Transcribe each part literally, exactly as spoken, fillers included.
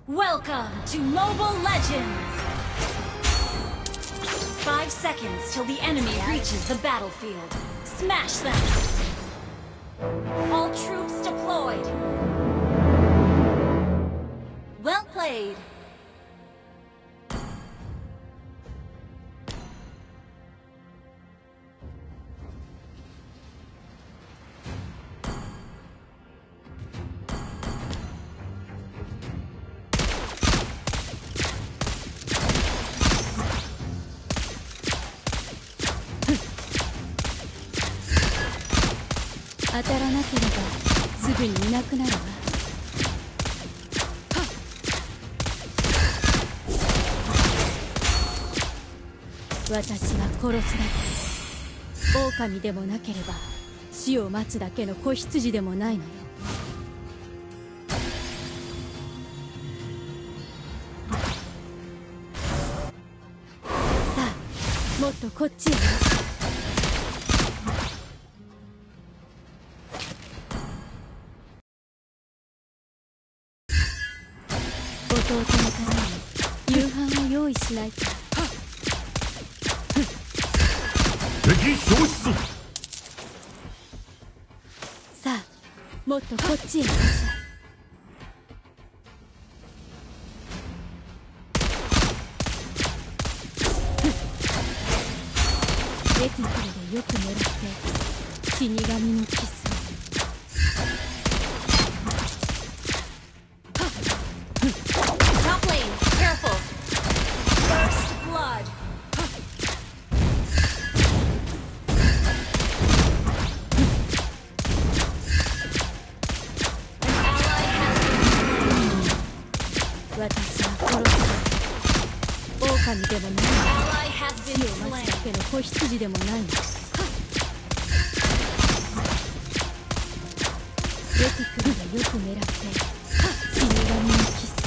Welcome to Mobile Legends! Five seconds till the enemy reaches the battlefield. Smash them! All troops deployed! Well played! 当たらなければすぐにいなくなるわ。私は殺すだけ。狼でもなければ死を待つだけの子羊でもないのよ。さあ、もっとこっちへ。弟のために夕飯を用意しないと。 敵消失。 さあ、もっとこっちへいらっしゃい。レティクルでよく狙って死神のキス。私は殺す。狼でもない死を待つだけの子羊でもないの。レティクルでよく狙って死神にキス。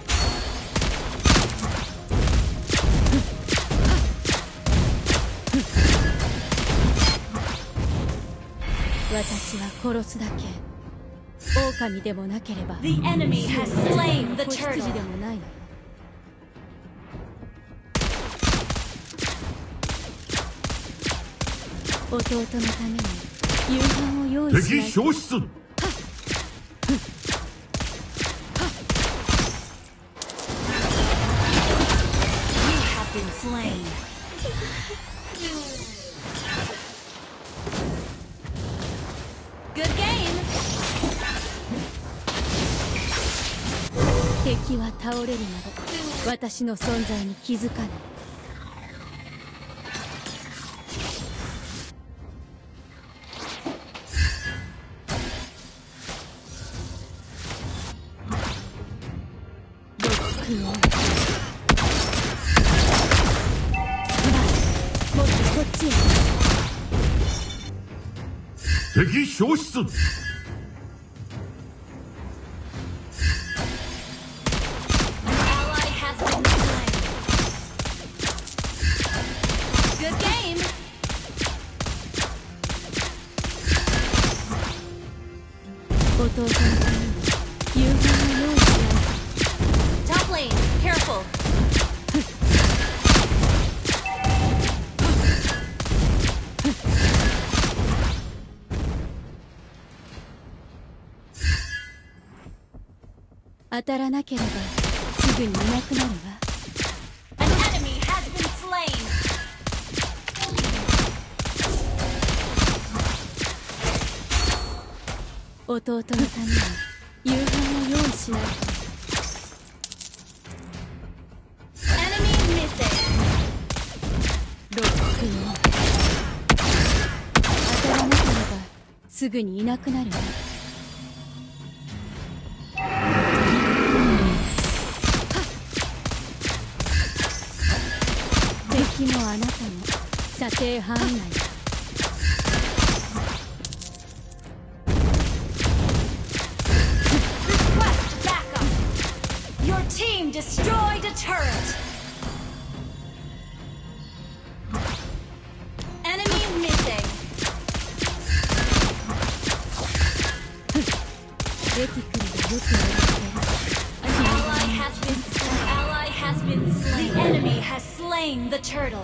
私は殺すだけ。狼でもなければ The enemy has slain the 子 turtle! 羊でもないの。弟のために夕飯を用意しない敵消失。 You have been slain. Good game! 敵は倒れるまで私の存在に気づかない。ロックオン。もっとこっちへ。 敵消失。 弟のために夕飯を用意しないと。 Top lane, careful! 当たらなければすぐにいなくなるわ。 An enemy has been slain! 弟のために夕飯を用意しないと。 Enemy missing! ロックオン。当たらなければすぐにいなくなるわ。敵もあなたも射程範囲内。 Your team destroyed a turret! Enemy missing! レティクルでよく狙って An ally has the turtle.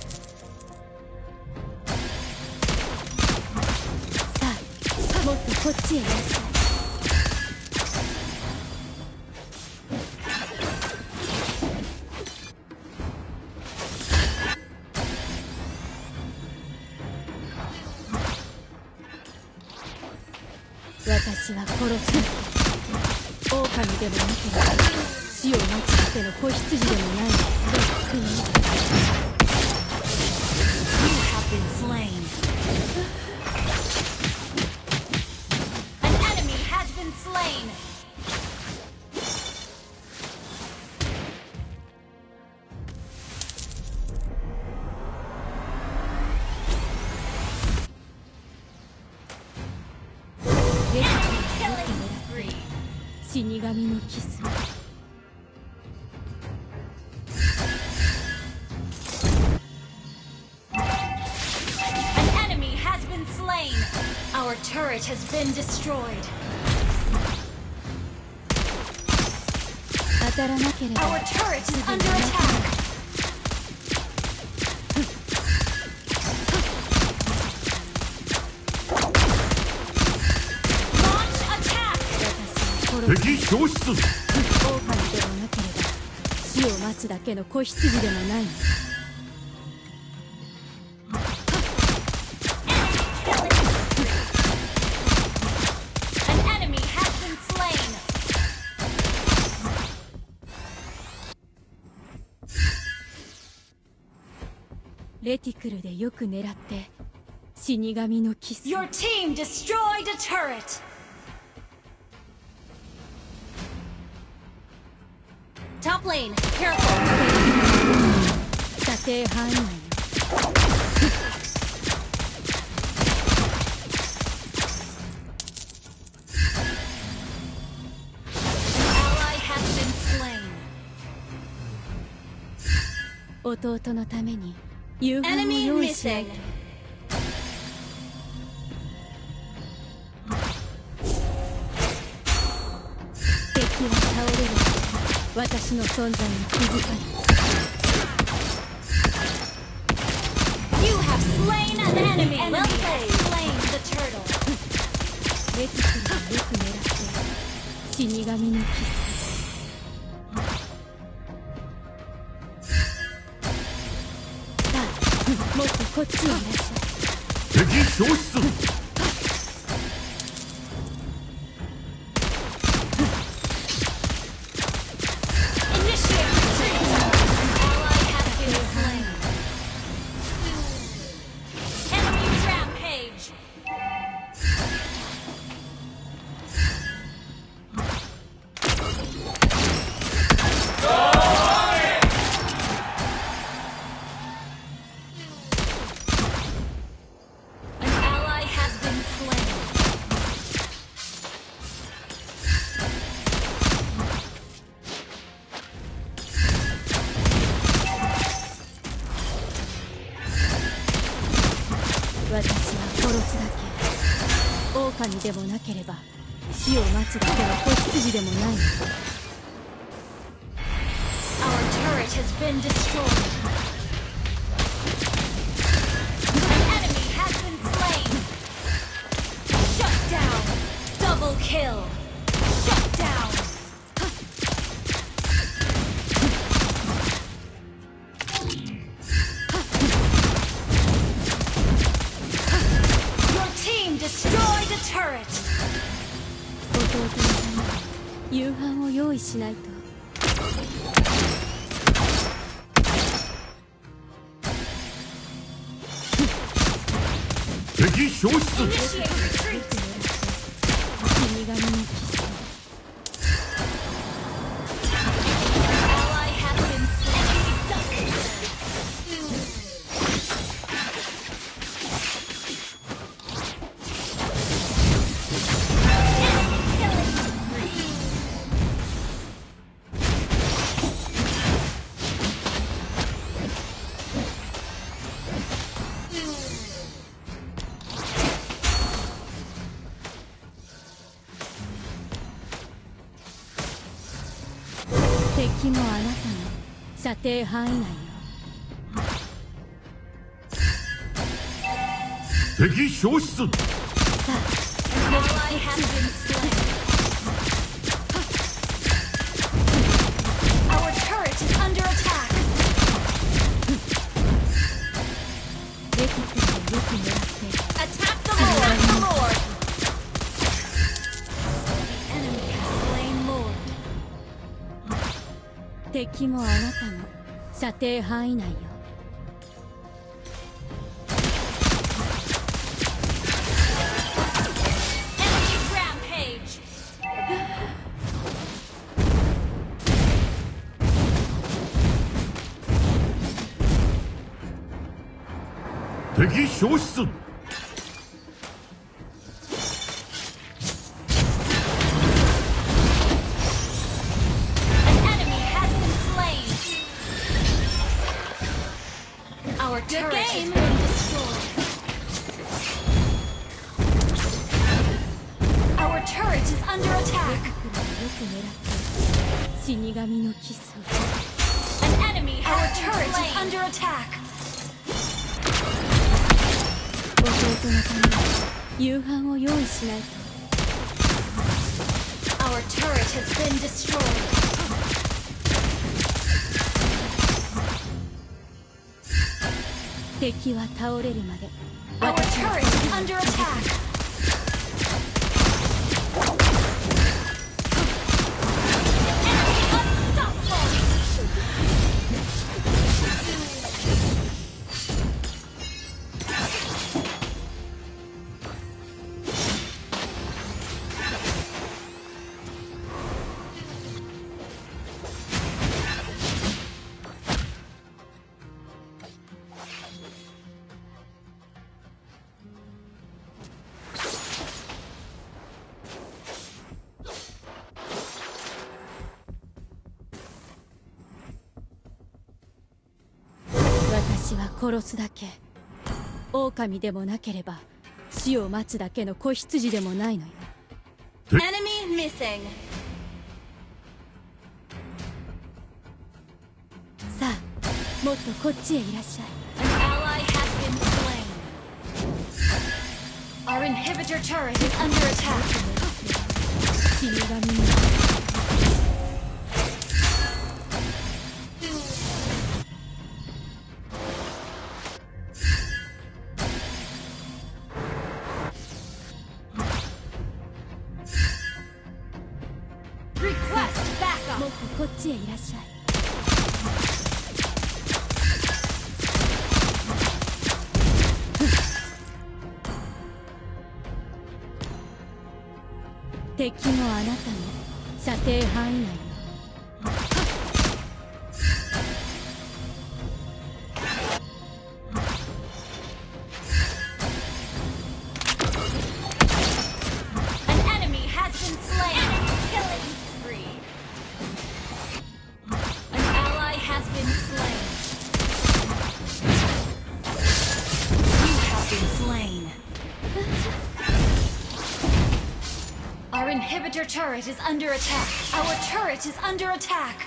さあ、もっとこっちへいらっしゃい。私は殺す。狼でもなければ死を待つだけの子羊でもない。 You have been slain. An enemy has been slain. 死神のキス。An enemy has been slain. Our turret has been destroyed. 当たらなければ Our turret is under attack. Launch attack. 敵消失。 狼でもなければ死を待つだけの子羊でもない。 An enemy has been slain. レティクルでよく狙って死神のキス。 Your team destroyed a turret. Top lane, careful. 射程範囲内よ。 Ally has been slain. 弟のために夕飯を Enemy 用意しない missing. と。敵は倒れる。私の存在に気づかない。 You have slain an enemy. Well played. Slain the turtle. レティクルをよく狙って死神のキス。さあ、もっとこっちへいらっしゃい。 敵消失。 Initiate retreat. Ally has been slain. Enemy rampage. An ally has been slain. 私は殺すだけ。狼でもなければ死を待つだけの子羊でもない。 Our turret has been destroyed. An enemy has been slain. Shut down. Double kill. Shut down. Your team destroyed a turret. 弟のために夕飯を用意しないと。 敵消失。 Initiate retreat. 死神のキス。 Ally has been slain. Enemy killing spree. 敵もあなたも射程範囲内よ。 敵消失。 An ally has been slain. Our turret is under attack. レキ君をよく狙って Attack the Lord! Attack the Lord! The enemy has slain Lord. 敵もあなたも射程範囲内よ。 Enemy rampage. 敵消失。 An enemy has been slain. Our turret has been destroyed. Our turret is under attack. よく狙って死神のキスを。 An enemy has Our turret is under attack. 弟のために夕飯を用意しないと。 Our turret has been destroyed. 敵は倒れるまで Our turret is under attack. Enemy unstoppable. 「私は殺すだけ」「狼でもなければ死を待つだけの子羊でもないのよ」 Enemy missing. さあもっとこっちへいらっしゃい。 An ally has been slain. Our inhibitor turret is under attack. 死神に Request も backup. っとこっちへいらっしゃい。敵もあなたも射程範囲内よ。 An enemy has been slain. Enemy killing spree. An ally has been slain. You have been slain. Our inhibitor turret is under attack. Our turret is under attack.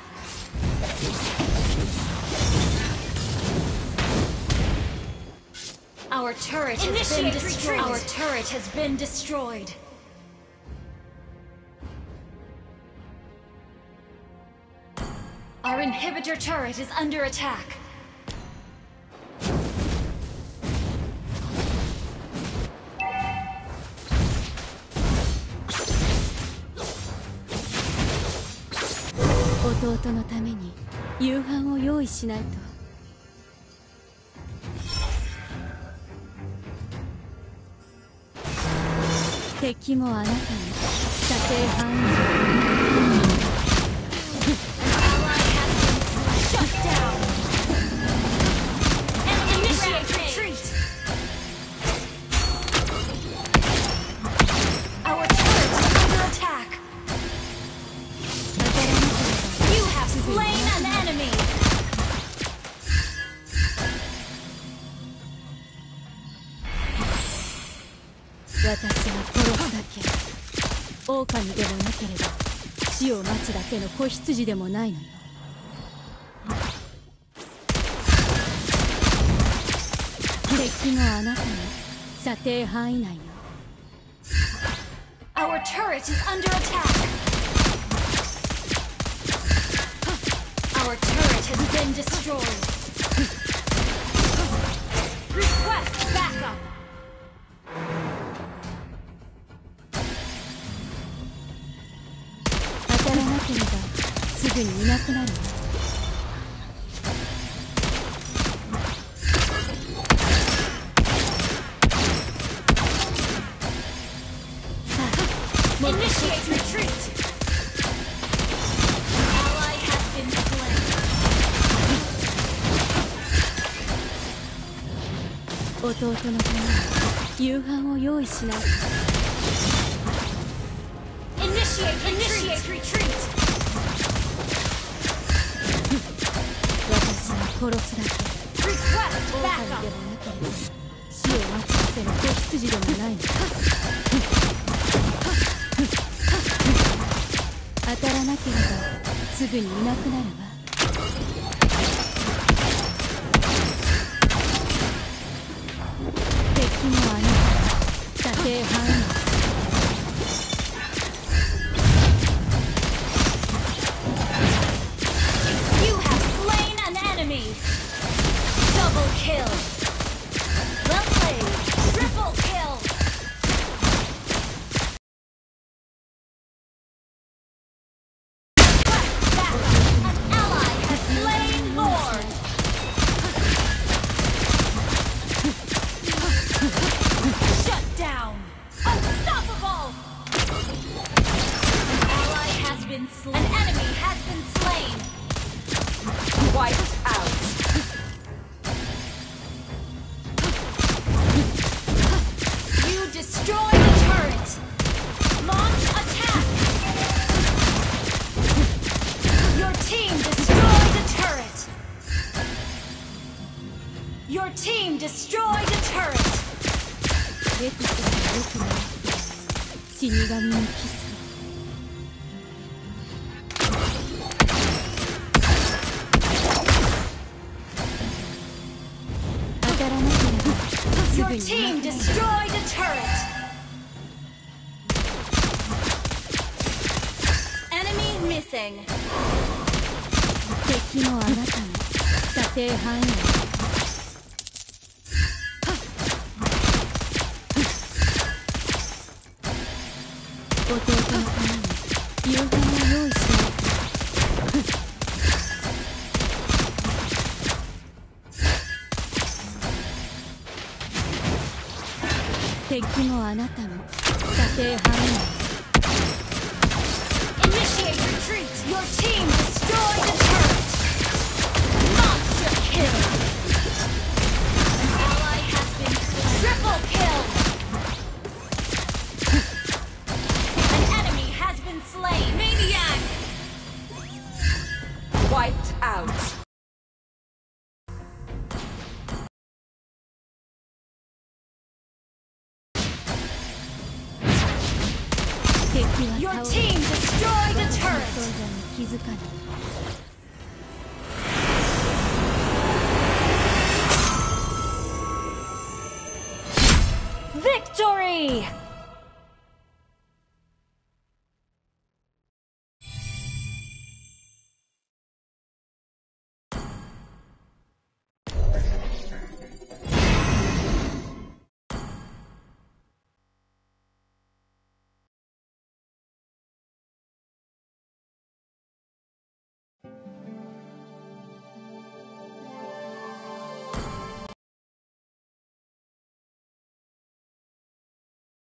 Our turret has been destroyed. Our turret has been destroyed. Our inhibitor turret is under attack. 「弟のために夕飯を用意しないと」「敵もあなたも射程範囲内」 Ally has been slain. Shut down. Enemy initiate retreat. Our turret is under attack. You have slain an enemy. 私は殺すだけ狼でもなければ死を待つだけの子羊でもないのよ。敵もあなたも射程範囲内よ。 Our turret is under attack. Our turret has been destroyed. Request backup. 当たらなければすぐにいなくなるわ。 Initiate retreat. Ally has been slain. 弟のために夕飯を用意しない。 Initiate initiate retreat. 私が殺すだけ。 Request 狼 backup. でもなければ死を待つだけの子羊でもないの。当たらなければすぐにいなくなるわ。敵もあなた射程範囲内。 You have slain an enemy. Double kill. Well played. Triple kill. Request backup. An ally has slain Lord. Shut down. Unstoppable. An ally has been slain. An enemy has been slain. Wiped out. You destroy the turret. Launch attack. Your team destroyed the turret. Your team destroyed the turret. レクスがよくない死神にキス。 Your team destroyed a turret. Enemy missing. 敵もあなたも射程範囲内。弟のために夕飯を用意しないと。敵もあなたも射程範囲内。 Initiate retreat. Your team destroyed the turret. Monster kill. An ally has been slain. Triple kill. An enemy has been slain. Maniac. Wiped out. Your team destroyed a turret. 存在に気づかない。 Victory!